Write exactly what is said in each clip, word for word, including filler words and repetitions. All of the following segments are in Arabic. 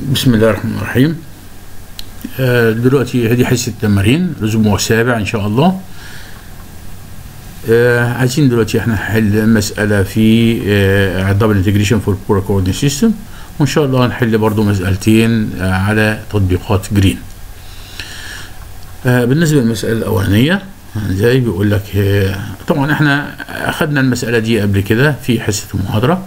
بسم الله الرحمن الرحيم. آه دلوقتي هذه حصة التمارين الأسبوع السابع إن شاء الله. آه عايزين دلوقتي احنا نحل مسألة في آه دبل انتجريشن فور بور كوردينيت سيستم، وإن شاء الله هنحل برضو مسألتين آه على تطبيقات جرين. آه بالنسبة للمسألة الأولانية زي بيقول لك آه طبعا احنا أخدنا المسألة دي قبل كده في حصة المحاضرة،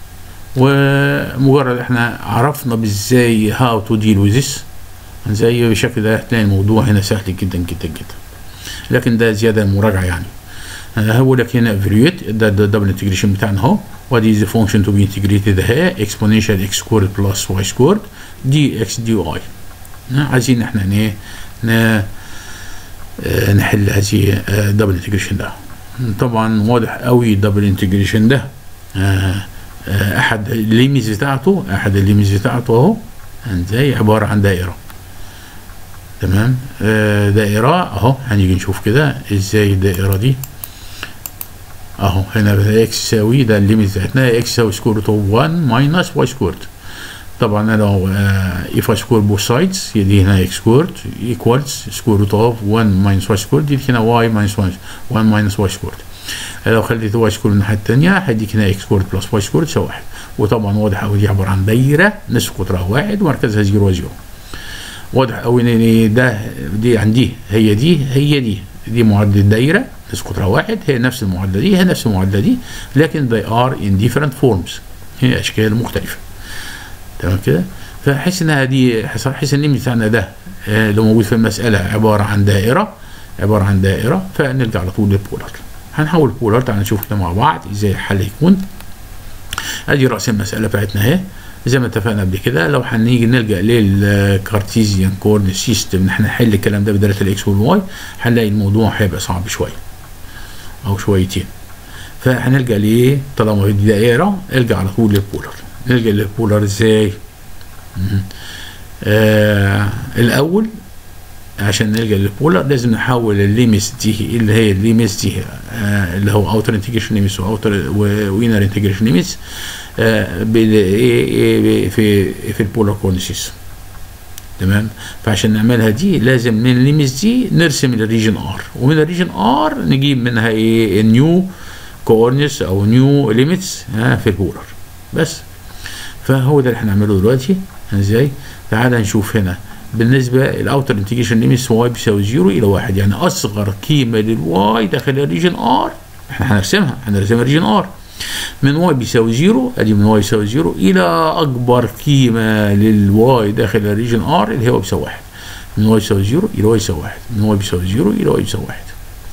ومجرد احنا عرفنا بازاي هاو تو ديل وذ ذس زي بالشكل ده هتلاقي الموضوع هنا سهل جدا جدا جدا، لكن ده زياده مراجعه يعني. هقول لك هنا ايفالويت ده الدبل انتجريشن بتاعنا اهو، ودي ذا فانكشن تو بي انتجريتد اهي اكسبوننشال اكس سكويرد بلس واي سكويرد دي اكس دي واي. عايزين احنا ايه نحل هذه الدبل انتجريشن ده. طبعا واضح قوي الدبل انتجريشن ده احد الليميز بتاعته احد الليميز بتاعته اهو زي عباره عن دائره. تمام. آه دائره اهو، هنيجي نشوف كده ازاي الدائره دي اهو. هنا اكس يساوي ده الليميز بتاعتنا اكس يساوي سكوير روت اوف واحد ماينس واي سكويرد. طبعا انا لو اف اي سكوير بوث سايدز يدي هنا اكس سكويرد ايكوالز سكوير روت اوف واحد ماينس واي سكويرد، يدي هنا واي ماينس واحد ماينس واي سكويرد. لو خليت واي سكويرد الناحيه الثانيه هيديك هنا اكس سكويرد بلس واي سكويرد يساوي واحد. وطبعا واضح قوي دي عباره عن دايره نصف قطرها واحد ومركزها زيرو وزيرو. واضح قوي ان ده دي عندي هي دي هي دي دي معادله الدايره نصف قطرها واحد، هي نفس المعادله دي هي نفس المعادله دي، لكن they are in different forms، هي اشكال مختلفه. تمام كده. فحس انها دي حس ان بتاعنا ده لو موجود في المساله عباره عن دائره عباره عن دائره فنرجع على طول للبولار. هنحول بولار. تعالى نشوف كده مع بعض ازاي الحل هيكون. ادي راس المساله بتاعتنا اهي زي ما اتفقنا قبل كده. لو هنيجي نلجا للكارتيزيان كوردينيت سيستم ان احنا نحل الكلام ده بداله الاكس والواي، هنلاقي الموضوع هيبقى صعب شويه او شويتين. فهنلجا لايه؟ طالما في دائره الجا على طول للبولار. نلجا للبولار ازاي؟ آه الاول عشان نلجا للبولار لازم نحول الليميس دي اللي هي الليميس دي آه اللي هو اوتر انتجريشن ليميس واوتر وينر انتجريشن ليميس آه في في البولار كوردينيت سيستم. تمام. فعشان نعملها دي لازم من الليميس دي نرسم الريجن ار، ومن الريجن ار نجيب منها ايه؟ النيو كوردينيتس او نيو ليميتس آه في البولار بس. فهو ده اللي هنعمله دلوقتي. ازاي؟ تعال نشوف هنا بالنسبه الاوتر انتجريشن ليميتس واي بيساوي صفر الى واحد، يعني اصغر قيمه للواي داخل الريجن ار احنا هنرسمها هنرسم الريجن ار من واي بيساوي صفر، ادي من واي بيساوي صفر الى اكبر قيمه للواي داخل الريجن ار اللي هو بيساوي واحد. من واي بيساوي صفر الى واي بيساوي واحد، من واي بيساوي صفر الى واي بيساوي واحد.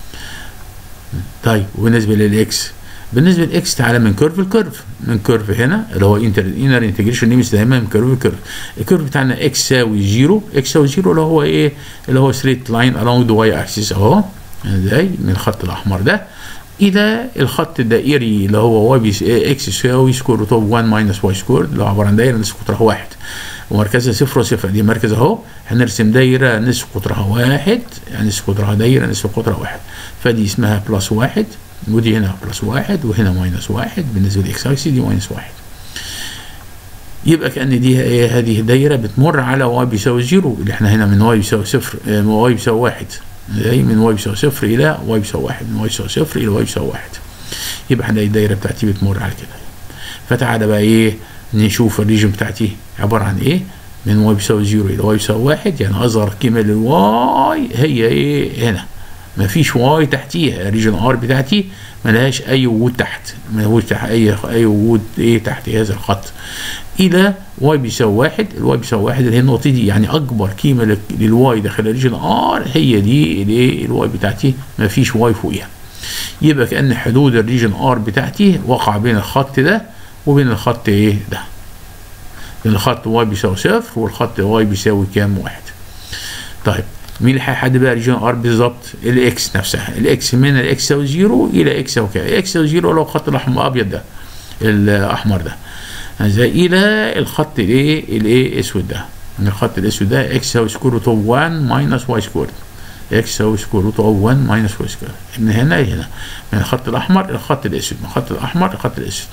طيب وبالنسبه للاكس، بالنسبه للاكس تعالى من كيرف لكيرف، من كيرف هنا اللي هو انتر انر انتجريشن ليميتس دايما من كيرف لكيرف. الكيرف بتاعنا اكس يساوي صفر، اكس يساوي صفر اللي هو ايه؟ اللي هو ستريت لاين along the y axis اهو ازاي من الخط الاحمر ده الى الخط الدائري اللي هو واي بي اكس يساوي سكوير روت اوف واحد ماينس واي سكويرد اللي هو عباره عن دايره نصف قطرها واحد ومركزها صفر وصفر. دي مركز اهو. هنرسم دايره نصف قطرها واحد، يعني نصف قطرها دايره نصف قطرها واحد، فدي اسمها بلس واحد، ودي هنا بلس واحد وهنا ماينس واحد. بالنسبه للاكس اكسس دي ماينس واحد. يبقى كأن دي ايه؟ هذه الدايره بتمر على واي بيساوي صفر اللي احنا هنا من واي بيساوي صفر من واي بيساوي واحد، زي من واي بيساوي صفر الى واي بيساوي واحد، من واي بيساوي صفر الى واي بيساوي واحد. يبقى هنلاقي الدايره بتاعتي بتمر على كده. فتعالى بقى ايه نشوف الريجن بتاعتي عباره عن ايه؟ من واي بيساوي صفر الى واي بيساوي واحد، يعني اصغر قيمه للواي هي ايه؟ هنا مفيش واي تحتيها. الريجن ار بتاعتي ملهاش اي وجود تحت، ملهوش تحت اي اي وجود ايه تحت هذا الخط الى واي بيساوي واحد. الواي بيساوي واحد اللي هي النقطه دي، يعني اكبر قيمه للواي داخل الريجن ار هي دي الايه؟ الواي بتاعتي مفيش واي فوقيها. يبقى كأن حدود الريجن ار بتاعتي وقع بين الخط ده وبين الخط ايه ده، بين الخط واي بيساوي صفر والخط واي بيساوي كام؟ واحد. طيب مين اللي هيحدد بقى ريجن ار بالظبط؟ الاكس نفسها. الاكس من الاكس يساوي صفر الى اكس يساوي كام؟ اكس يساوي صفر لو الخط الاحمر الابيض ده الاحمر ده زي الى الخط الايه؟ الايه اسود ده. من الخط الاسود ده اكس يساوي سكوير روت اوف واحد ماينس واي سكوير، اكس يساوي سكوير روت اوف واحد ماينس واي سكوير. من هنا لهنا، من الخط الاحمر الى الخط الاسود، من الخط الاحمر الخط الاسود.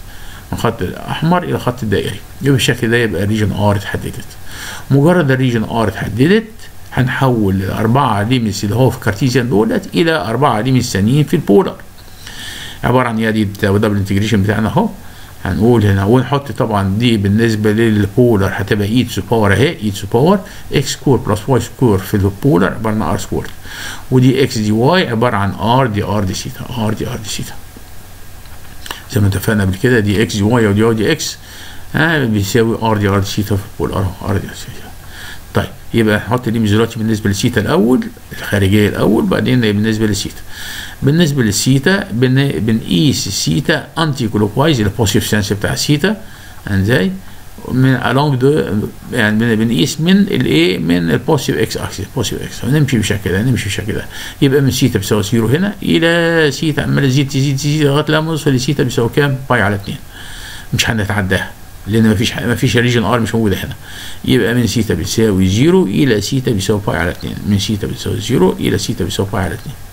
من خط الاحمر الى خط الدائري. يبقى بالشكل ده يبقى الريجن ار اتحددت. مجرد الريجن ار اتحددت هنحول الاربعه ليميتس اللي هو في الكارتيزيان دولت الى اربعه ليميتس ثانيين في البولار، عباره عن ايه دي دبل انتجريشن بتاعنا اهو. هنقول هنا ونحط طبعا دي بالنسبه للبولار هتبقى اي تو باور اهي، اي تو باور اكس سكور بلس واي سكور في البولار عباره عن ار سكور، ودي اكس دي واي عباره عن ار دي ار دي سيتا، ار دي ار دي سيتا زي ما اتفقنا قبل كده. دي اكس دي واي ودي واي دي اكس ها بيساوي ار دي ار دي سيتا في البولار اهو، ار دي ار سيتا. طيب يبقى نحط دي دلوقتي بالنسبه للسيتا الاول الخارجيه الاول، بعدين بالنسبه للسيتا. بالنسبه للسيتا بن... بنقيس السيتا انتي كلوكوايز البوزيتيف سنس بتاع السيتا ازاي من along the يعني بنقيس من الايه من البوزيتيف اكس اكسس، بوزيتيف اكس نمشي بالشكل ده، نمشي بالشكل ده. يبقى من سيتا بيساوي زيرو هنا الى سيتا عمال تزيد تزيد تزيد لغايه لما نوصل لسيتا بيساوي كام؟ باي على اتنين. مش هنتعداها لان مفيش مفيش ريجن ار مش موجوده هنا. يبقى من سيتا بيساوي زيرو الى سيتا بيساوي باي على اتنين، من سيتا بيساوي زيرو الى سيتا بيساوي باي على اتنين.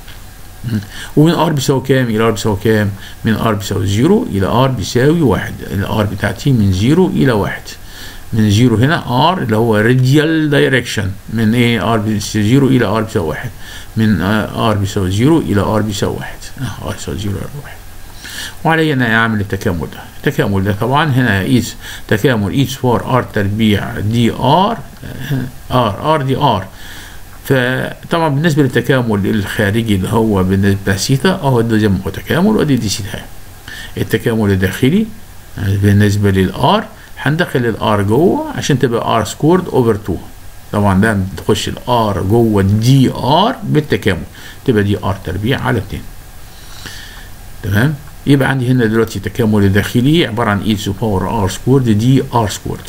ومن ار بيساوي كام الى ار بيساوي كام؟ من ار بيساوي زيرو الى ار بيساوي واحد. الار بتاعتي من زيرو الى واحد. من زيرو هنا ار اللي هو راديال دايركشن من ايه؟ ار بيساوي زيرو الى ار بيساوي واحد. من ار بيساوي زيرو الى ار بيساوي واحد. ار بيساوي زيرو الى واحد. وعلي ان اعمل التكامل ده. التكامل ده طبعا هنا اقيس تكامل ايتس فور ار تربيع دي ار ار ار دي ار. فطبعا بالنسبه للتكامل الخارجي اللي هو بالنسبه لسيتا اهو ده زي ما هو تكامل، وادي دي سيتا. التكامل الداخلي بالنسبه للار هندخل الار جوه عشان تبقى ار سكورد اوفر اتنين. طبعا ده تخش الار جوه الدي ار بالتكامل تبقى دي ار تربيع على اتنين. تمام. يبقى عندي هنا دلوقتي التكامل الداخلي عباره عن اي تو باور ار سكورد دي ار سكورد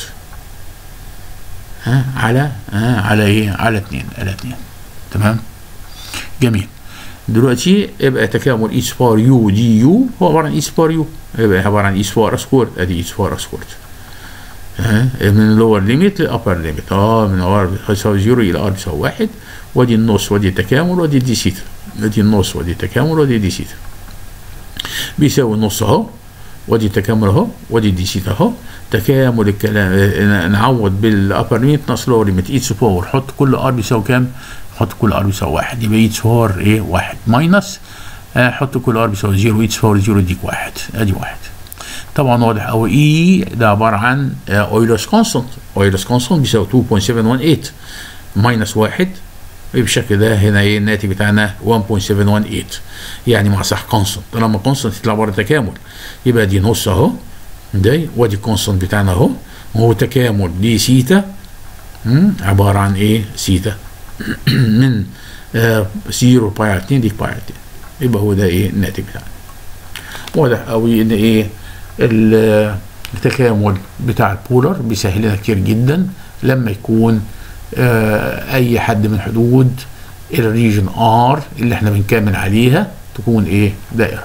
ها على ها على ايه؟ على اتنين، على اتنين. تمام. جميل. دلوقتي يبقى تكامل اي تو باور يو دي يو هو عباره عن اي تو باور يو، يبقى عباره عن اي تو باور سكورد، ادي اي تو باور سكورد ها من اللور ليميت للابر ليميت اه من ار بيساوي زيرو الى ار بيساوي واحد، وادي النص وادي التكامل وادي دي سيتا، ادي النص وادي التكامل وادي دي سيتا بيساوي النص اهو، وادي التكامل اهو، وادي دي سيتا اهو. تكامل الكلام نعوض بالابر ليميت ناقص لور ليميت اي تو باور، حط كل ار بيساوي كام؟ حط كل ار بيساوي واحد، يبقى اي تو باور ايه؟ واحد ماينس حط كل ار بيساوي زيرو، اي تو باور زيرو يديك واحد، ادي واحد. طبعا واضح قوي اي ده عباره عن اويلرز كونستانت، اويلرز كونستانت بيساوي اتنين فاصلة سبعة واحد تمانية ماينس واحد، بالشكل ده هنا ايه الناتج بتاعنا واحد فاصلة سبعة واحد تمانية، يعني مع صح كونستانت. طالما كونستانت يطلع بره التكامل يبقى دي نص اهو ده، وادي الكونستانت بتاعنا اهو، وهو تكامل دي سيتا عباره عن ايه؟ سيتا من آه زيرو باي على اتنين دي باي على اتنين، يبقى هو ده ايه الناتج بتاعنا. واضح قوي ان ايه التكامل بتاع البولر بيسهل لنا كتير جدا لما يكون آه اي حد من حدود الريجن ار اللي احنا بنكمل عليها تكون ايه؟ دائره.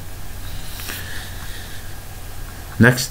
نكست.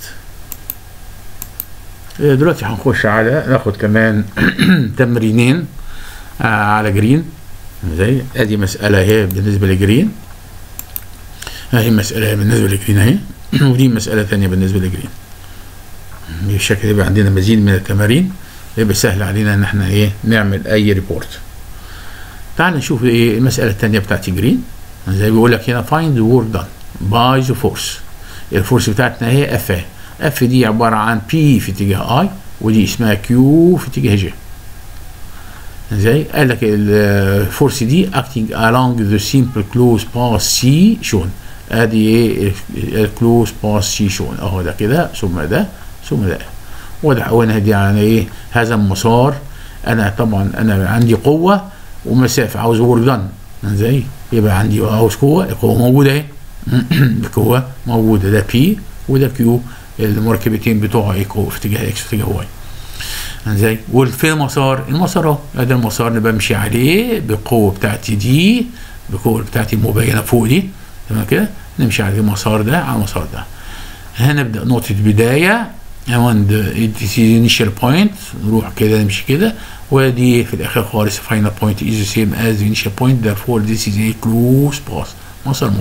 دلوقتي هنخش على ناخد كمان تمرينين آه على جرين. زي ادي مساله اهي بالنسبه لجرين، اهي مساله بالنسبه لجرين اهي، ودي مساله ثانيه بالنسبه لجرين. بالشكل يبقى عندنا مزيد من التمارين يبقى سهل علينا ان احنا ايه نعمل اي ريبورت. تعال نشوف ايه المساله الثانيه بتاعت جرين. زي بيقول لك هنا find the work done by the force. الفورس بتاعتنا هي اف، اف دي عباره عن بي في اتجاه اي، ودي اسمها كيو في اتجاه جي. زي قال لك الفورس دي acting along the simple close path C shown. ادي ايه الكلوز باث سي شون اهو، ده كده ثم ده ثم ده. واضح قوي دي يعني ايه؟ هذا المسار انا طبعا انا عندي قوه ومسافه عاوز ورك دان. زي يبقى عندي عاوز قوه، القوه موجوده اهي القوه موجوده، ده بي وده كيو، المركبتين بتوع ايه قوه في اتجاه اكس في اتجاه واي. زي وفي المسار، المسار اهو ادي المسار اللي بمشي عليه بالقوه بتاعتي دي، بالقوه بتاعتي المبينه فوق دي. تمام كده نمشي على المسار ده على المسار ده. هنبدا نقطه بدايه عند initial point، نروح كده نمشي كده، ودي في الاخر خالص final point is the same as the initial point therefore this is a close path، مسار مغلق.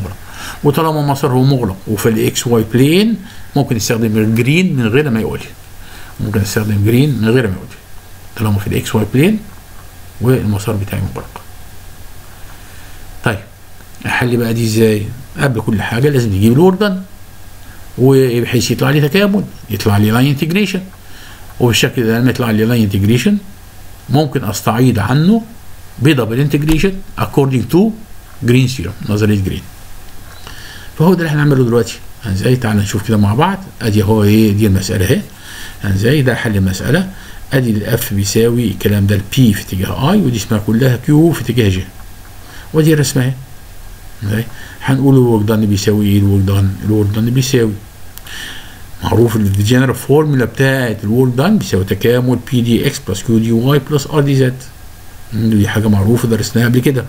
وطالما مسار هو مغلق وفي الاكس واي بلين ممكن يستخدم الجرين من غير ما يقول لي، ممكن استخدم جرين من غير ما يقول لي طالما في الاكس واي بلين والمسار بتاعي مغلق. طيب احل بقى دي ازاي؟ قبل كل حاجه لازم نجيب الورك دان، وبحيث يطلع لي تكامل، يطلع لي لاين انتجريشن، وبالشكل ده لما يطلع لي لاين انتجريشن ممكن استعيض عنه بدبل انتجريشن according to جرين ثيورم، نظريه جرين. فهو ده اللي احنا هنعمله دلوقتي. ازاي؟ تعالى نشوف كده مع بعض. ادي هو ايه دي المساله اهي. ازاي؟ ده حل المساله. ادي الاف بيساوي الكلام ده البي في اتجاه اي، ودي اسمها كلها كيو في اتجاه جي، ودي الرسمه اهي. ازاي؟ هنقول الورك دان بيساوي ايه؟ الورك دان الورك دان بيساوي معروف الجنرال فورمولا بتاعت الورك دان بيساوي تكامل بي دي اكس بلس كيو دي واي بلس ار دي زد. دي حاجه معروفه درسناها قبل كده.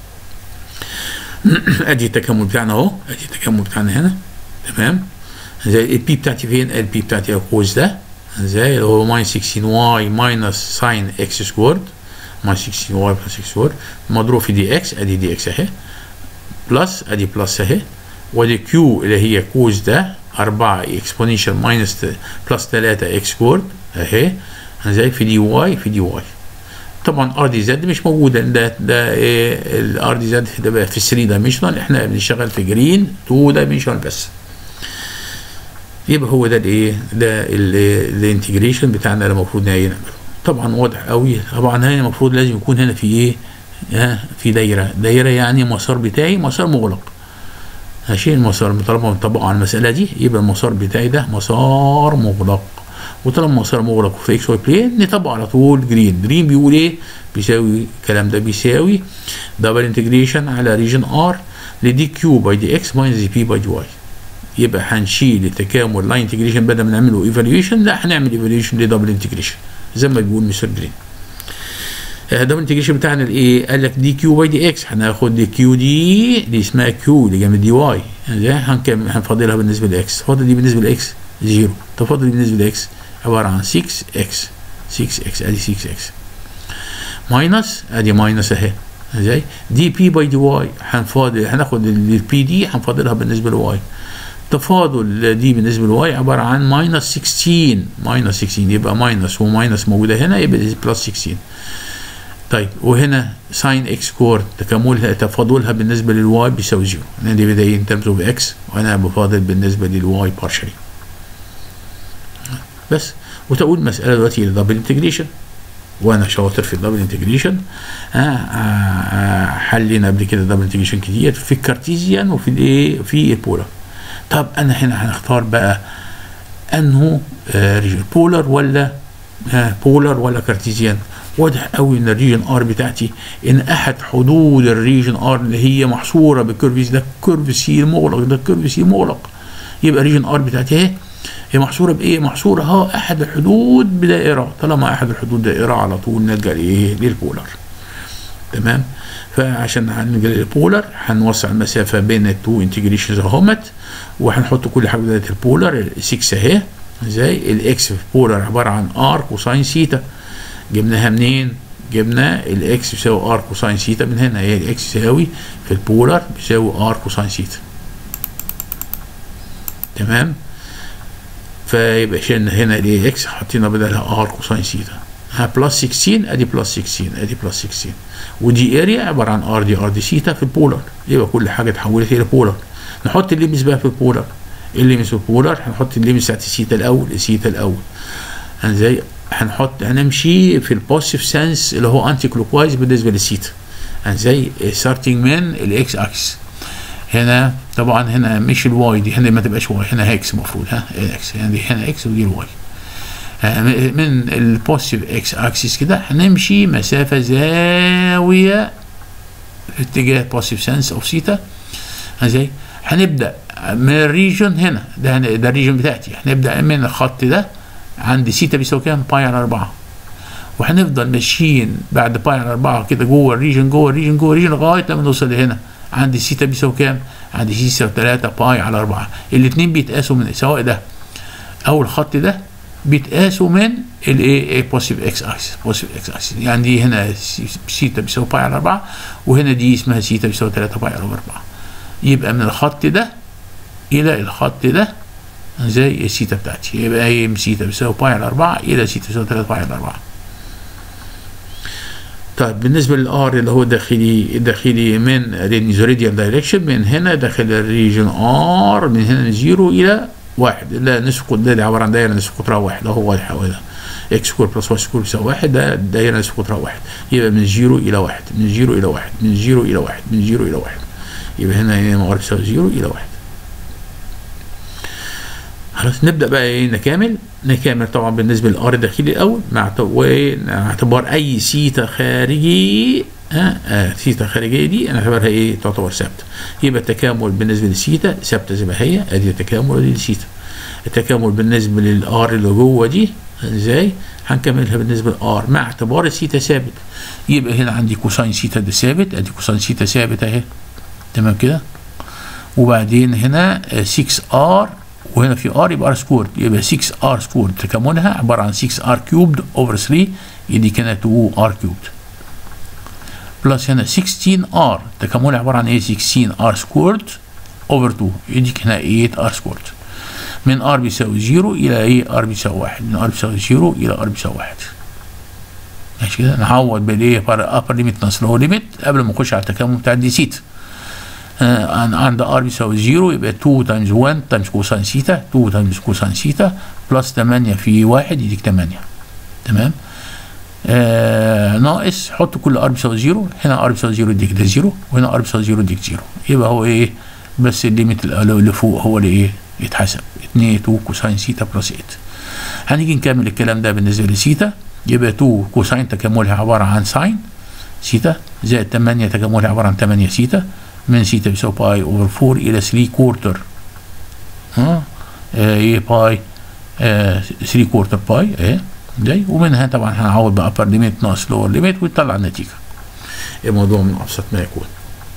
ادي التكامل بتاعنا اهو، ادي التكامل بتاعنا هنا. تمام. زي البي بتاعتي فين؟ البي بتاعتي الكوز ده. زي اللي هو ماينس ستاشر واي ماينس ساين اكس سكويرد، ماينس ستاشر واي بلس اكس سكويرد مضروب في دي اكس. ادي دي اكس اهي بلس ادي بلس اهي، ودي كيو اللي هي كوز ده أربعة اكسبوننشال ماينس بلس ثلاثة اكس سكويرد اهي. زي في دي واي في دي واي. طبعا ار دي زد مش موجوده، ده ده ايه الار دي زد ده بقى في ثري دايمنشنال، احنا بنشتغل في جرين تو دايمنشنال بس. يبقى هو ده الايه ده الانتجريشن بتاعنا اللي المفروض نعمله. طبعا واضح قوي. طبعا هنا المفروض لازم يكون هنا في ايه؟ ها في دايره، دايره يعني المسار بتاعي مسار مغلق. هشيل المسار طالما مطبقه على المساله دي، يبقى المسار بتاعي ده مسار مغلق. وطالما مسار مغلق في اكس واي بلين نطبق على طول جرين. جرين بيقول ايه؟ بيساوي الكلام ده بيساوي دبل انتجريشن على ريجن ار لدي كيو باي دي اكس ماينس دي بي باي دي واي. يبقى هنشيل التكامل لاين انتجريشن بدل ما نعمله ايفالويشن، لا هنعمل ايفالويشن لدبل انتجريشن زي ما بيقول مستر جرين. الدبل انتجريشن بتاعنا الايه؟ قال لك دي كيو باي دي اكس، هناخد دي كيو دي دي اسمها كيو اللي جنب دي واي، هنكمل هنفضلها بالنسبه لاكس. فاضل دي بالنسبه لاكس زيرو، طب فاضل دي بالنسبه لاكس عباره عن ستة اكس ستة اكس ادي ستة اكس ماينس ادي ماينس اهي. ازاي؟ دي بي باي دي واي هنفاضل هناخد البي دي هنفاضلها بالنسبه لواي. تفاضل دي بالنسبه لواي عباره عن ماينس ستاشر ماينس ستاشر، يبقى ماينس وماينس موجوده هنا يبقى بلس ستاشر. طيب وهنا ساين اكس سكوير تكاملها تفاضلها بالنسبه للواي بيساوي زيرو. انا دي بدايه ان ترمز اوف اكس وانا بفاضل بالنسبه للواي بارشلي بس. وتقول مساله دلوقتي دبل انتجريشن، وانا شاطر في الدبل انتجريشن. آه حلينا قبل كده دبل انتجريشن كتير في الكارتيزيان وفي الايه في البولار. طب انا هنا هنختار بقى انه آه ريجن بولار ولا آه بولار ولا كارتيزيان. واضح قوي ان الريجن ار بتاعتي ان احد حدود الريجن ار اللي هي محصوره بالكيرفز ده كيرف سي مغلق، ده كيرف سي مغلق. يبقى الريجن ار بتاعتي اهي هي محصوره بايه؟ محصوره اهو احد الحدود بدائره. طالما احد الحدود دائره على طول نلجا لايه؟ للبولار. تمام. فعشان نلجا للبولار هنوسع المسافه بين التو انتجريشنز اهمت، وهنحط كل حاجه بدايه البولار ستة اهي. زي الاكس في البولار عباره عن ار كوساين ثيتا. جبناها منين؟ جبنا الاكس بيساوي ار كوساين ثيتا من هنا. هي الاكس يساوي في البولار بيساوي ار كوساين ثيتا. تمام. فيبقى شلنا هنا الايه اكس حطينا بدلها ار كوساين ثيتا. ها بلس ستاشر ادي بلس ستاشر ادي بلس ستاشر، ودي اريا عباره عن ار دي ار دي ثيتا في البولار. يبقى كل حاجه اتحولت الى بولار. نحط الليمس بقى في البولار. الليمس في البولار هنحط الليمس بتاعت الثيتا الاول الثيتا الاول. ازاي؟ هنحط هنمشي في البوزيتيف سنس اللي هو انتي كلوك وايز بالنسبه للثيتا. ازاي؟ ستارتنج من الاكس اكس. هنا طبعا هنا مش الواي دي، هنا ما تبقاش واي، هنا اكس المفروض. ها اكس يعني هنا اكس ودي الواي. من البوزيتيف اكس اكسس كده هنمشي مسافه زاويه في اتجاه بوزيتيف سنس اوف ثيتا. ازاي؟ هنبدا من الريجن هنا ده ده الريجن بتاعتي. هنبدا من الخط ده عند ثيتا بيساوي كام؟ باي على أربعة. وهنفضل ماشيين بعد باي على أربعة كده جوه الريجن جوه الريجن جوه الريجن لغايه لما نوصل لهنا عند ثيتا بيساوي كام؟ عند ثيتا ثلاثة باي على أربعة. الاثنين بيتقاسوا من سواء ده او الخط ده بيتقاسوا من الايه بوزيتيف اكس اكسس بوزيتيف اكس اكسس. يعني دي هنا ثيتا بيساوي باي على أربعة، وهنا دي اسمها ثيتا بيساوي ثلاثة باي على أربعة. يبقى من الخط ده الى الخط ده زي السيتا بتاعتي، يبقى هي سيتا بيساوي باي على أربعة الى سيتا بيساوي تلاتة باي على أربعة. طيب بالنسبه للار اللي هو داخلي داخلي من راديال دايركشن، من هنا داخل الريجن ار من هنا من زيرو الى واحد، لا نصف قطر ده عباره عن دايره نصف قطرها واحد، هو واضح اهو ده اكس سكوير بلس واي سكوير بيساوي واحد، ده دايره نصف قطرها واحد، يبقى من زيرو الى واحد، من زيرو الى واحد، من زيرو الى واحد، من زيرو الى واحد، يبقى هنا هنا ار بيساوي زيرو الى واحد. خلاص نبدا بقى ايه نكمل نكمل طبعا بالنسبه للار الداخلي الاول مع اعتبار اي سيتا خارجي، ها آه سيتا خارجيه دي انا اعتبرها ايه تعتبر ثابته، يبقى التكامل بالنسبه للسيتا ثابته زي ما هي، ادي التكامل ادي السيتا. التكامل بالنسبه للار اللي جوه دي ازاي هنكملها بالنسبه للار مع اعتبار السيتا ثابت، يبقى هنا عندي كوساين سيتا ده ثابت، ادي كوساين سيتا ثابت اهي تمام كده، وبعدين هنا ستة ار وهنا في ار يبقى ار سكويرد، يبقى ستة ار سكويرد تكاملها عباره عن ستة ار كيوبد اوفر ثلاثة، دي كانت اتنين ار كيوبد، بلس هنا ستاشر ار تكاملها عباره عن ايه ستاشر ار سكويرد اوفر اتنين، دي هنا تمانية ار سكويرد. من ار بيساوي صفر الى ايه ار بيساوي واحد، من ار بيساوي صفر الى ار بيساوي واحد. ماشي كده نعوض بالايه ابر ليميت ناقص لور ليميت قبل ما نخش على التكامل بتاع دي سيتا. آه عند ار بيساوي صفر يبقى اتنين تايمز واحد تايمز كوساين سيتا، اتنين تايمز كوساين سيتا بلس تمانية في واحد يديك تمانية تمام. آه ناقص حط كل ار بيساوي صفر، هنا ار بيساوي صفر يديك ده صفر، وهنا ار بيساوي صفر يديك صفر، يبقى هو ايه بس الليميت اللي فوق هو اللي ايه يتحسب اتنين اتنين كوساين سيتا بلس تمانية. هنيجي نكمل الكلام ده بالنسبه لسيتا، يبقى اتنين كوساين تكاملها عباره عن ساين سيتا زائد تمانية تكاملها عباره عن تمانية سيتا، من سيتا بيساوي باي اوفر أربعة الى تلاتة كورتر، ها ايه باي آه تلاتة كورتر باي ايه جاي، ومنها طبعا هنعوض بأبر ليميت ناقص لور ليميت ويطلع النتيجه. الموضوع من ابسط ما يكون.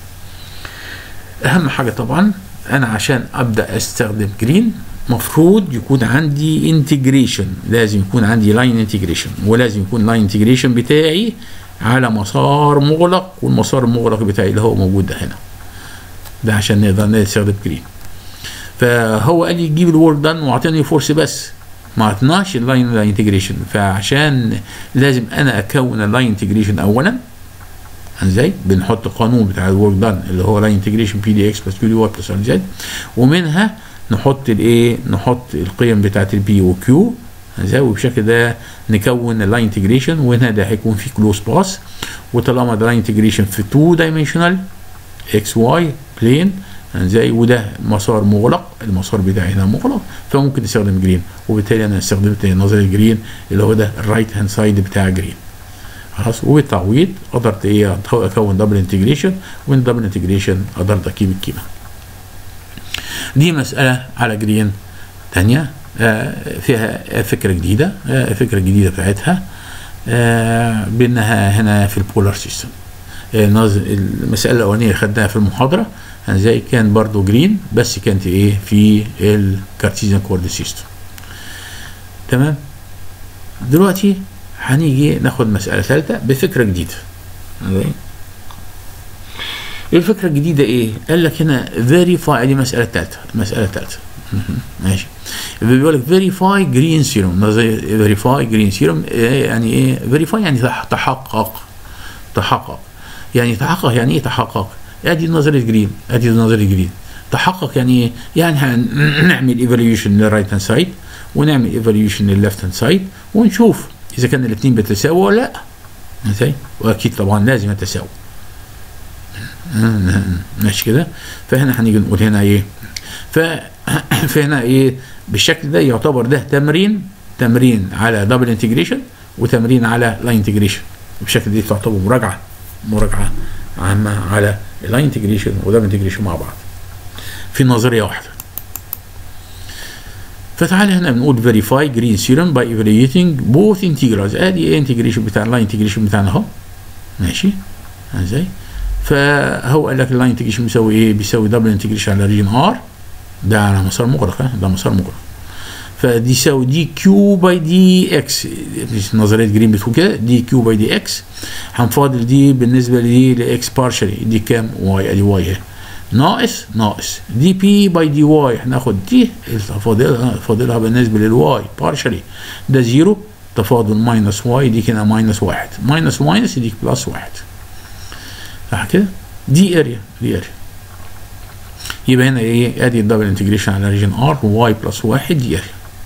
اهم حاجه طبعا انا عشان ابدا استخدم جرين مفروض يكون عندي انتجريشن، لازم يكون عندي لاين انتجريشن، ولازم يكون لاين انتجريشن بتاعي على مسار مغلق، والمسار المغلق بتاعي اللي هو موجود ده هنا ده عشان نقدر نستخدم جرين. فهو قال لي جيب الورك دان واعطاني فورس بس ما عطناش اللاين انتجريشن، فعشان لازم انا اكون اللاين انتجريشن اولا ازاي بنحط القانون بتاع الورك دان اللي هو لاين انتجريشن بي دي اكس بلس كيو دي واي بلس ار زد، ومنها نحط الايه نحط القيم بتاعت البي وكيو ازاي، وبالشكل ده نكون اللاين انتجريشن، وهنا ده هيكون في كلوز باس، وطالما ده لاين انتجريشن في اتنين دايمنشنال اكس واي بلين ازاي، وده مسار مغلق المسار بتاعي هنا مغلق، فممكن نستخدم جرين، وبالتالي انا استخدمت نظريه الجرين اللي هو ده الرايت هاند سايد بتاع جرين. خلاص وبالتعويض قدرت ايه اكون دبل انتجريشن، ومن دبل انتجريشن قدرت اجيب القيمه. دي مساله على جرين ثانيه آه فيها فكره جديده، آه فكره جديده بتاعتها آه بانها هنا في البولار سيستم. آه المساله الاولانيه خدناها في المحاضره ازاي كان برضو جرين، بس كانت ايه في الكارتيزيان كوردينيت سيستم. تمام. دلوقتي هنيجي ناخد مسألة ثالثة بفكرة جديدة. الفكرة الجديدة ايه؟ قال لك هنا verify، دي مسألة ثالثة، مسألة ثالثة. ماشي. بيقول لك verify green serum، verify green serum يعني ايه؟ verify يعني تحقق، تحقق. يعني تحقق يعني ايه تحقق؟ ادي نظرية جرين، ادي نظرية جرين. تحقق يعني ايه؟ يعني هنعمل ايفالويشن للرايت هاند سايد، ونعمل ايفالويشن للليفت هاند سايد، ونشوف اذا كان الاثنين بيتساووا ولا لا. ازاي؟ واكيد طبعا لازم يتساووا. ماشي كده. فهنا هنيجي نقول هنا ايه؟ ف فهنا ايه؟ بالشكل ده يعتبر ده تمرين تمرين على دبل انتجريشن، وتمرين على لاين انتجريشن. بالشكل ده تعتبر مراجعه مراجعه عامه على اللاين انتجريشن ودبل انتجريشن مع بعض في نظريه واحده. فتعالى هنا بنقول verify green serum by evaluating both integrals. ادي ايه انتجريشن بتاع اللاين انتجريشن بتاعنا اهو. ماشي ازاي؟ فهو قال لك اللاين انتجريشن بيساوي ايه؟ بيساوي دبل انتجريشن على ريجن ار، ده على مسار مغلق، ده مسار مغلق. فدي يساوي دي كيو باي دي اكس، نظريه جرين بتقول كده دي كيو باي دي اكس. هنفاضل دي بالنسبه لدي لاكس بارشلي، دي كام؟ واي، ادي واي اهي. ناقص ناقص دي بي باي دي واي، هناخد دي فاضلها فاضلها بالنسبه للواي بارشلي ده زيرو، تفاضل ماينس واي يديك هنا ماينس واحد، ماينس ماينس يديك بلس واحد، صح كده؟ دي اريا دي اريا. يبقى هنا ايه؟ ادي الدبل انتجريشن على ريجن ار واي بلس واحد دي اريا.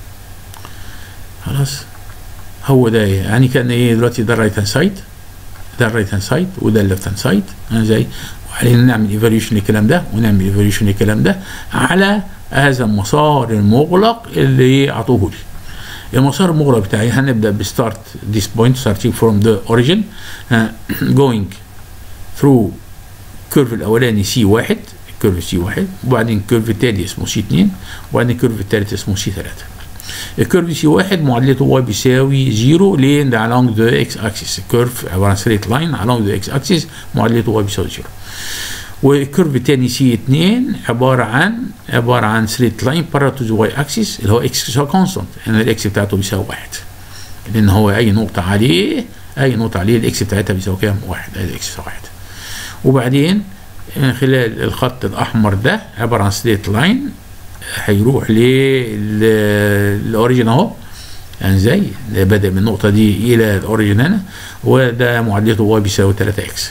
خلاص هو ده ايه؟ يعني كان ايه دلوقتي؟ ده الرايت هاند سايد، ده الرايت هاند سايد وده الليفت هاند سايد، زي وعلينا نعمل ايفاليوشن للكلام ده ونعمل ايفاليوشن للكلام ده على هذا المسار المغلق اللي اعطوه لي. المسار المغلق بتاعي هنبدا بستارت this point starting from the origin uh, going through كيرف الاولاني سي واحد، الكيرف سي واحد، وبعدين الكيرف التاني اسمه سي اتنين، وبعدين الكيرف التالت اسمه سي تلاتة. الكيرف سي واحد معادلته واي بيساوي زيرو ليه؟ ده along the x axis، الكيرف عباره عن straight line along the x axis معادلته واي بيساوي زيرو. والكيرف الثاني سي اتنين عباره عن عباره عن straight line parallel to the y axis اللي هو x كونستانت، هنا الاكس بتاعته بيساوي واحد، لان هو اي نقطه عليه اي نقطه عليه الاكس بتاعتها بيساوي كام؟ واحد، ادي الاكس بيساوي واحد. وبعدين خلال الخط الاحمر ده عباره عن straight line هيروح للاوريجن اهو، يعني زي بادئ من النقطه دي الى الاوريجن هنا، وده معادلته واي بيساوي تلاتة اكس.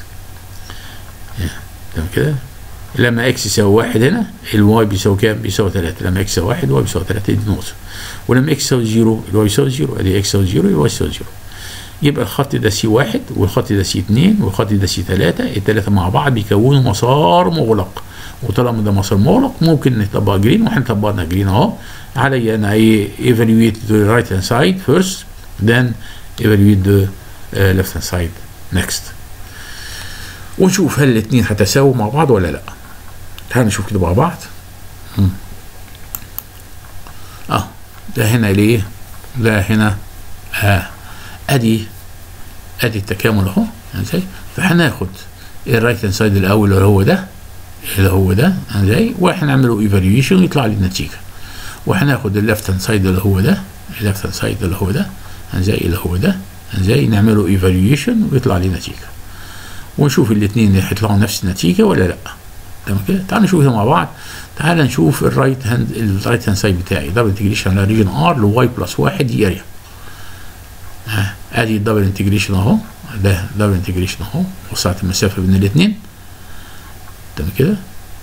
تمام كده؟ لما اكس يساوي واحد هنا الواي بيساوي كام؟ بيساوي تلاتة، لما اكس يساوي واحد الواي بيساوي تلاتة، دي نقطه. ولما اكس يساوي زيرو الواي بيساوي زيرو، ادي اكس يساوي زيرو الواي يساوي زيرو. يبقى الخط ده سي واحد والخط ده سي اتنين والخط ده سي تلاتة، التلاتة مع بعض بيكونوا مسار مغلق، وطالما ده مسار مغلق ممكن نطبق جرين، واحنا طبقنا جرين اهو. علي انا ايه evaluate the right hand side first then evaluate the uh, left hand side next، ونشوف هل الاثنين هتساووا مع بعض ولا لا. تعالوا نشوف كده مع بعض. مم. اه ده هنا ليه؟ ده هنا اه ادي ادي التكامل اهو، ازاي؟ فهناخد الرايت هاند سايد الاول اللي هو ده اللي هو ده ازاي، وهنعمله ايفالويشن ويطلع لي النتيجه. وهناخد الليفت هاند سايد اللي هو ده الليفت هاند سايد اللي هو ده ازاي اللي هو ده ازاي نعمله ايفالويشن ويطلع لي نتيجه، ونشوف الاثنين هيطلعوا نفس النتيجه ولا لا. تمام كده؟ تعالوا نشوف مع بعض. تعال نشوف الرايت هاند الرايت هاند سايد بتاعي دبل انتجريشن على ريجن ار لواي بلس واحد دي اريا. ها ادي الدبل انتجريشن اهو، ده دبل انتجريشن اهو، وسعت المسافه بين الاثنين. تمام كده؟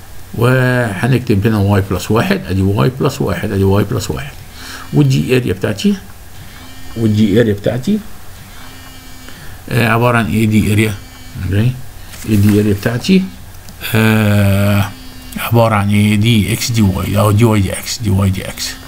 وهنكتب هنا واي بلس واحد، ادي واي بلس واحد، ادي واي بلس واحد، والدي اريا بتاعتي والدي اريا بتاعتي آه عباره عن ايه؟ دي اريا ايه دي اريا بتاعتي آه عباره عن ايه؟ دي اكس دي واي، او دي واي دي اكس، دي واي دي اكس.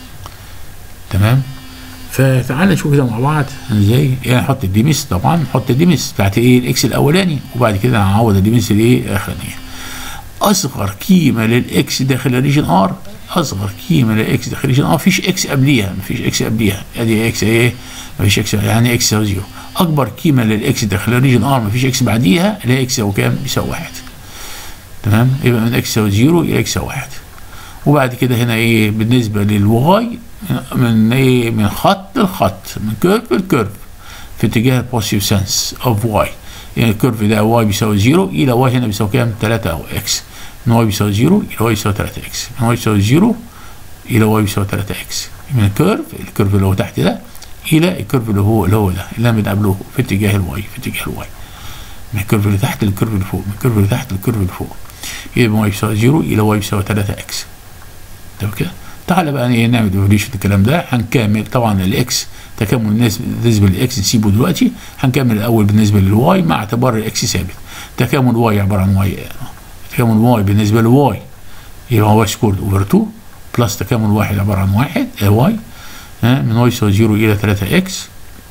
تمام؟ فتعال نشوف كده مع بعض ازاي. يعني نحط الديمس، طبعا نحط الديمس بتاعت ايه؟ الاكس الاولاني، وبعد كده هنعوض الديمس الايه؟ الاخرانيه. اصغر قيمه للاكس داخل الريجن ار، اصغر قيمه للاكس داخل الريجن ار مفيش اكس قبليها، مفيش اكس قبليها، ادي اكس ايه؟ مفيش اكس، يعني اكس يساوي زيرو. اكبر قيمه للاكس داخل الريجن ار مفيش اكس بعديها، اللي هي اكس يساوي كام؟ بيساوي واحد. تمام؟ يبقى من اكس يساوي زيرو الى اكس يساوي واحد. وبعد كده هنا ايه بالنسبه للواي؟ من ايه؟ من خط لخط، من كيرف لكيرف في اتجاه البوزيتيف سنس اوف واي. يعني الكيرف ده واي بيساوي زيرو الى واي هنا بيساوي كام؟ تلاتة او اكس. من واي بيساوي زيرو الى واي بيساوي تلاتة اكس، من واي بيساوي زيرو الى واي بيساوي تلاتة اكس، من الكيرف الكيرف اللي هو تحت ده الى الكيرف اللي هو اللي هو ده اللي انا بنقابله في اتجاه الواي، في اتجاه الواي، من الكيرف اللي تحت للكيرف اللي فوق، من الكيرف اللي تحت للكيرف اللي فوق. يبقى واي بيساوي زيرو الى واي بيساوي تلاتة اكس. تمام كده؟ تعالى بقى ايه نعمل ايفوليوشن الكلام ده. هنكمل طبعا الاكس تكامل بالنسبه للاكس نسيبه دلوقتي، هنكمل الاول بالنسبه للواي مع اعتبار الاكس ثابت. تكامل واي عباره عن واي، تكامل واي بالنسبه لواي يبقى واي سكورد اوفر اتنين بلس تكامل واحد عباره عن واحد واي من واي يساوي زيرو الى تلاتة اكس.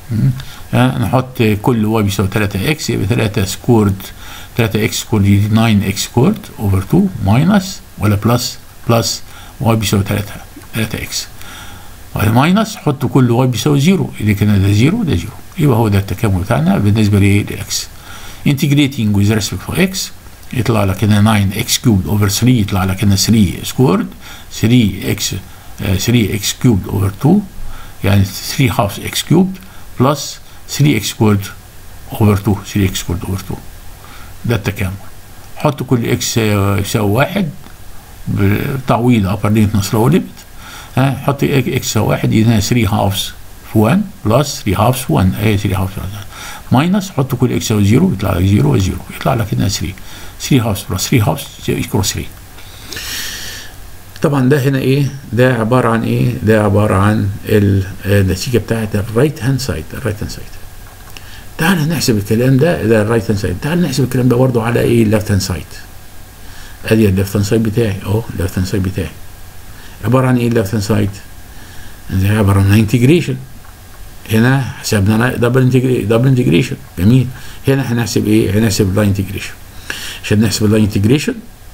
نحط كل واي بيساوي تلاتة اكس، يبقى تلاتة سكورد تلاتة اكس سكورد دي تسعة اكس سكورد اوفر اتنين ماينس ولا بلس بلس واي بيساوي تلاتة تلاتة اكس ماينس، حط كل واي بيساوي زيرو، اللي كان ده زيرو ده زيرو. يبقى هو ده التكامل بتاعنا بالنسبه للاكس. انتجريتنج ويز ريسبكت تو اكس يطلع لك هنا تسعة اكس كيوبد اوفر تلاتة، يطلع لك هنا تلاتة سكورد تلاتة اكس تلاتة اكس كيوبد اوفر اتنين، يعني تلاتة هاف اكس كيوبد بلس تلاتة اكس سكورد اوفر اتنين، تلاتة اكس سكورد اوفر اتنين. ده التكامل. حط كل اكس يساوي واحد بتعويض ابر ليميت ناقص لور ليميت. ها حط اكس يساوي واحد هنا ثلاثة هافز في واحد بلس ثلاثة هافز في واحد اهي ثلاثة هافز ماينس حط كل اكس يساوي صفر يطلع لك صفر و0 يطلع لك هنا ثلاثة ثلاثة هافز بلس ثلاثة هافز يكون ثلاثة. طبعا ده هنا ايه؟ ده عباره عن ايه؟ ده عباره عن النتيجه بتاعت الرايت هاند سايد. الرايت هاند سايد تعال نحسب الكلام ده. ده الرايت هاند سايد. تعال نحسب الكلام ده برضه على ايه؟ الليفت هاند سايد. ادي الليفت هاند سايد بتاعي اهو. الليفت هاند سايد بتاعي عباره عن ايه؟ الليفت هاند سايد ده عباره عن انتجريشن. هنا حسبنا دبل انتجريشن. دبل انتجريشن جميل. هنا هنحسب ايه؟ هنحسب اللاين انتجريشن. عشان نحسب اللاين انتجريشن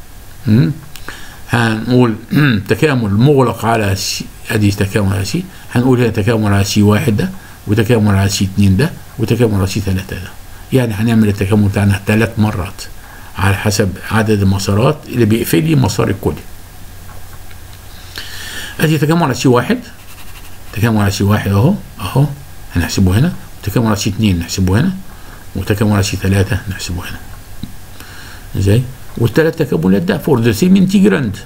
هنقول تكامل مغلق على سي. ادي تكامل على سي. هنقول هنا تكامل على سي واحد ده، وتكامل على سي اتنين ده، وتكامل على سي تلاتة ده. يعني هنعمل التكامل بتاعنا ثلاث مرات على حسب عدد المسارات اللي بيقفل لي مسار الكلي. ادي تكامل على سي واحد. تكامل على سي واحد اهو اهو هنحسبه هنا، وتكامل على سي اتنين نحسبه هنا، وتكامل على سي تلاتة نحسبه هنا. ازاي؟ والثلاث تكاملات ده فور ذا سيم انتجراند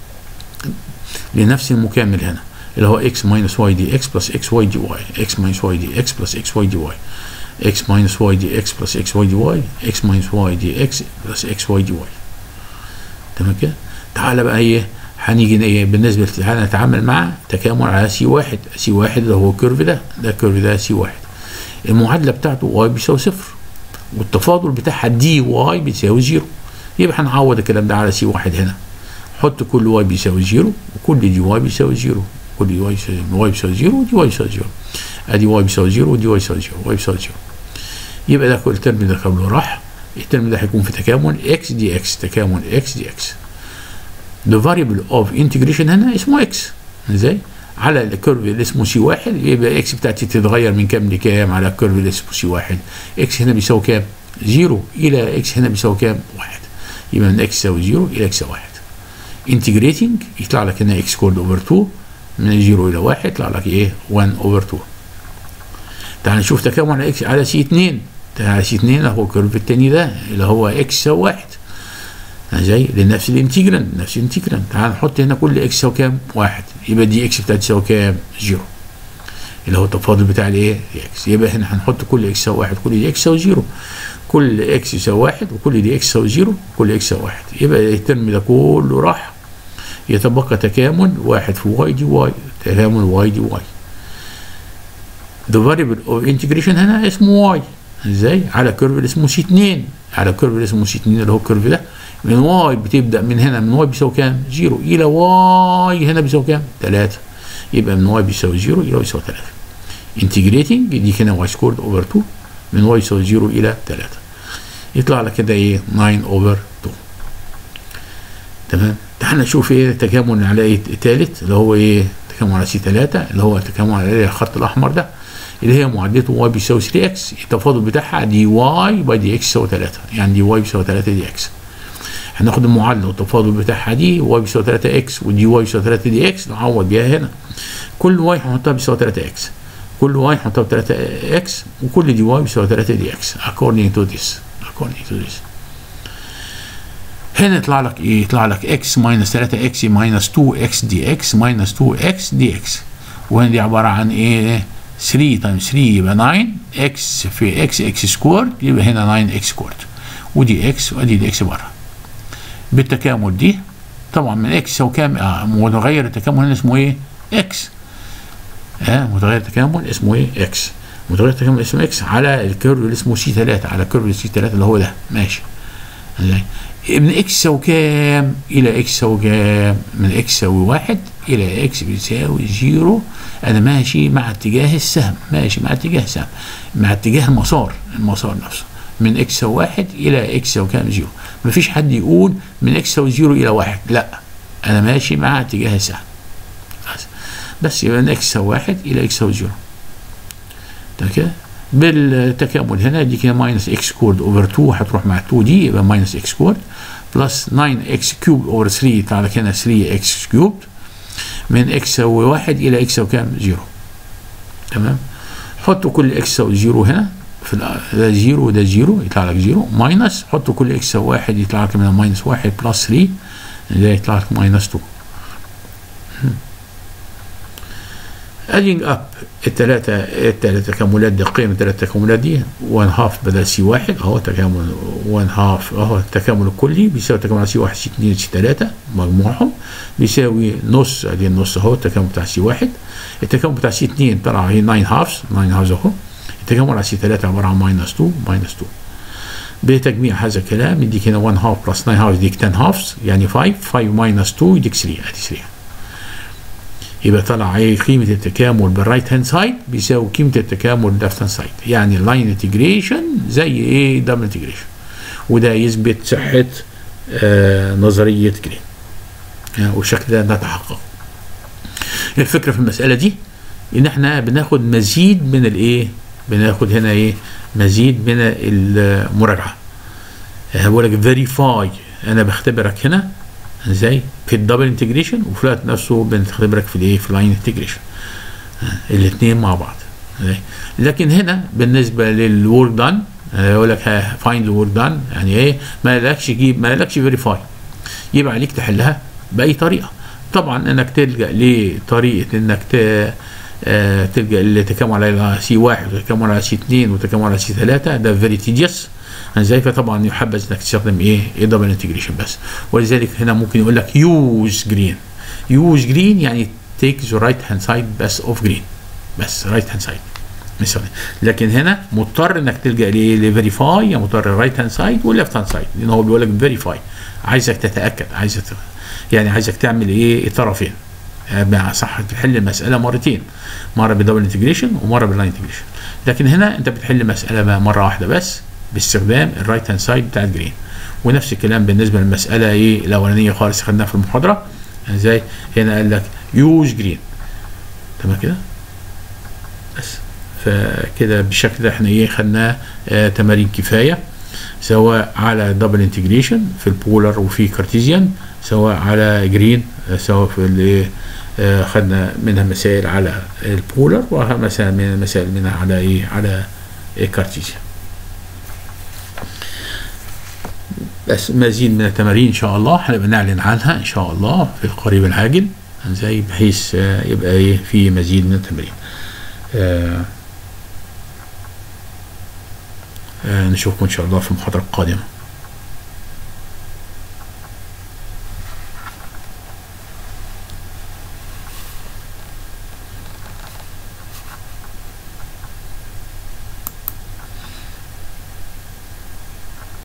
لنفس المكامل هنا اللي هو اكس ماينس واي دي اكس بلس اكس واي دي واي. اكس ماينس واي دي اكس بلس اكس واي دي واي. اكس ماينس واي دي اكس بلس اكس واي دي واي. اكس ماينس واي دي اكس بلس اكس واي دي واي. تمام كده؟ تعالى بقى ايه؟ هنيجي ايه بالنسبه هنتعامل مع تكامل على سي واحد. سي واحد اللي هو الكيرف ده. ده الكيرف ده سي واحد. المعادله بتاعته واي بيساوي صفر، والتفاضل بتاعها دي واي بيساوي زيرو. يبقى هنعوض الكلام ده على سي واحد هنا. حط كل واي بيساوي زيرو، وكل دي واي بيساوي زيرو. كل دي واي بيساوي واي بيساوي زيرو، ودي واي بيساوي زيرو. ادي واي بيساوي زيرو، ودي واي بيساوي زيرو، واي بيساوي زيرو. يبقى ده كل الترم ده كله راح. الترم ده هيكون في تكامل اكس دي اكس. تكامل اكس دي اكس. the variable of integration هنا اسمه اكس. ازاي؟ على الكيرف اللي اسمه سي واحد يبقى اكس بتاعتي تتغير من كام لكام على الكيرف اللي اسمه سي واحد. اكس هنا بيساوي كام؟ زيرو الى اكس هنا بيساوي كام؟ واحد. يبقى من اكس يساوي زيرو الى اكس واحد. انتجريتنج يطلع لك هنا اكس كورد اوفر اتنين من زيرو الى واحد يطلع لك ايه؟ واحد اوفر اتنين. تعال نشوف تكامل على اكس على سي اتنين. على سي اتنين هو الكيرف الثاني ده اللي هو اكس يساوي واحد. زي لنفس الانتجرال. نفس الانتجرال. تعال نحط هنا كل اكس يساوي كام؟ واحد. يبقى دي اكس بتاعتي تساوي كام؟ زيرو. اللي هو التفاضل بتاع الايه؟ اكس. يبقى هنا هنحط كل اكس يساوي واحد، كل دي اكس يساوي زيرو. كل اكس يساوي واحد، وكل دي اكس يساوي زيرو، كل اكس يساوي واحد. يبقى الترم ده كله راح. يتبقى تكامل واحد في واي دي واي. تكامل واي دي واي. the variable of integration هنا اسمه واي. ازاي؟ على الكيرف اللي اسمه سي اتنين. على الكيرف اللي اسمه سي اتنين اللي هو الكيرف ده. من واي بتبدا من هنا من واي بيساوي كام؟ زيرو الى واي هنا بيساوي كام؟ تلاتة. يبقى من واي بيساوي زيرو الى واي بيساوي تلاتة. انتجريتنج دي هنا واي سكورد اوفر اتنين من واي يساوي زيرو الى تلاتة. يطلع لك كده ايه؟ تسعة اوفر اتنين. تمام؟ تعال نشوف ايه التكامل على ايه الثالث اللي هو ايه؟ تكامل على سي تلاتة اللي هو التكامل على الخط الاحمر ده اللي هي معادلته واي بيساوي ثري اكس. التفاضل بتاعها دي واي باي دي اكس يساوي تلاتة. يعني دي واي بيساوي تلاتة دي اكس. هناخد المعادله والتفاضل بتاعها دي واي بيساوي تلاتة اكس ودي واي بيساوي تلاتة دي اكس نعوض بيها هنا. كل واي هنحطها بيساوي تلاتة اكس. كل واي هنحطها ب تلاتة اكس، وكل دي واي بيساوي تلاتة دي اكس according to this. according to this. هنا يطلع لك ايه؟ يطلع لك اكس ماينس تلاتة اكس ماينس اتنين اكس دي اكس ماينس اتنين اكس دي اكس. وهنا دي عباره عن ايه؟ تلاتة تايمز تلاتة يبقى تسعة. اكس في اكس اكس سكويرد يبقى هنا تسعة اكس سكويرد. ودي اكس وادي دي اكس بره. بالتكامل دي طبعا من اكس يساوي كام؟ اه متغير التكامل هنا اسمه ايه؟ اكس. اه متغير التكامل اسمه ايه؟ اكس. متغير التكامل اسمه اكس على الكيرف اللي اسمه سي تلاتة. على الكيرف سي تلاتة اللي هو ده. ماشي. ازاي؟ من اكس يساوي كام الى اكس يساوي كام؟ من اكس يساوي واحد الى اكس بيساوي زيرو. انا ماشي مع اتجاه السهم. ماشي مع اتجاه السهم. مع اتجاه المسار. المسار نفسه. من اكس يساوي واحد الى اكس يساوي كام؟ زيرو. مفيش حد يقول من اكس يساوي زيرو الى واحد. لا. انا ماشي مع اتجاه السهم. بس. بس يبقى من اكس يساوي واحد الى اكس يساوي زيرو. تمام كده؟ بالتكامل هنا دي كده ماينس اكس كورد اوفر اتنين هتروح مع اتنين دي يبقى ماينس اكس كورد بلس تسعة اكس كيوب اوفر تلاتة يطلع لك هنا تلاتة اكس كيوب. من اكس يساوي واحد الى اكس يساوي كام؟ زيرو. تمام؟ حطوا كل اكس يساوي زيرو هنا في ده زيرو وده زيرو يطلع لك زيرو، ماينس حط كل اكس واحد يطلع لك من ماينس واحد بلس ثلاثة ده يطلع لك ماينس اتنين. ادينج اب الثلاثه الثلاثه تكاملات دي، قيم الثلاث تكاملات دي واحد هاف بدل سي واحد اهو، تكامل واحد هاف اهو التكامل الكلي بيساوي تكامل على سي واحد سي اتنين سي ثلاثة مجموعهم بيساوي نص، ادي النص اهو التكامل بتاع سي واحد، التكامل بتاع سي اتنين طلع هي تسعة هافز تسعة هافز اهو، التكامل على سي ثلاثة عباره عن ماينس اتنين ماينس اتنين. بتجميع هذا الكلام يديك هنا واحد هاف بلس تسعة هافز يديك عشرة هافز يعني خمسة، خمسة ماينس اتنين يديك ثلاثة، ادي ثلاثة. يبقى طلع ايه قيمه التكامل بالرايت هاند سايد بيساوي قيمه التكامل بالليفت هاند سايد، يعني اللاين انتجريشن زي ايه دبل انتجريشن، وده يثبت صحه آه نظريه جرين يعني والشكل ده نتحقق. الفكره في المساله دي ان احنا بناخد مزيد من الايه، بناخد هنا ايه مزيد من المراجعه. بقول لك فيريفاي، انا بختبرك هنا ازاي في الدبل انتجريشن وفي الوقت نفسه بنختبرك في الايه في اللاين انتجريشن، الاثنين مع بعض. لكن هنا بالنسبه للورك دان يقول لك فايند الورك دان، يعني ايه ما لكش جيب ما لكش فيريفاي، يبقى عليك تحلها باي طريقه. طبعا انك تلجا لطريقه انك آه تلجا لتكامل على سي واحد وتكامل على سي اتنين وتكامل على سي ثلاثة، ده فيري تيديوس ازاي، فطبعا يحبذ انك تستخدم ايه ايه دبل انتجريشن بس. ولذلك هنا ممكن يقول لك يوز جرين، يوز جرين يعني تيك ذا رايت هاند سايد بس اوف جرين، بس رايت هاند سايد مثلا. لكن هنا مضطر انك تلجا لفيريفاي، يا مضطر الرايت هاند سايد والليفت هاند سايد، لان هو بيقول لك فيريفاي عايزك تتاكد، عايزك يعني عايزك تعمل ايه الطرفين يعني صح، تحل المساله مرتين، مره بدبل انتجريشن ومره باللاين انتجريشن. لكن هنا انت بتحل مساله مره واحده بس باستخدام الرايت هاند سايد بتاعت جرين. ونفس الكلام بالنسبه للمساله ايه الاولانيه خالص خدناها في المحاضره ازاي، هنا قال لك يوز جرين تمام كده بس. فكده بالشكل ده احنا ايه خدناه آه تمارين كفايه، سواء على دبل انتجريشن في البولر وفي كارتيزيان، سواء على جرين آه سواء في الايه آه خدنا منها مسائل على البولر ومسائل من مسائل منها على ايه على إيه كارتيزيان. بس مزيد من التمارين ان شاء الله هنبقى نعلن عنها ان شاء الله في القريب العاجل ازاي، بحيث آه يبقى ايه في مزيد من التمارين. آه آه نشوفكم ان شاء الله في المحاضره القادمه.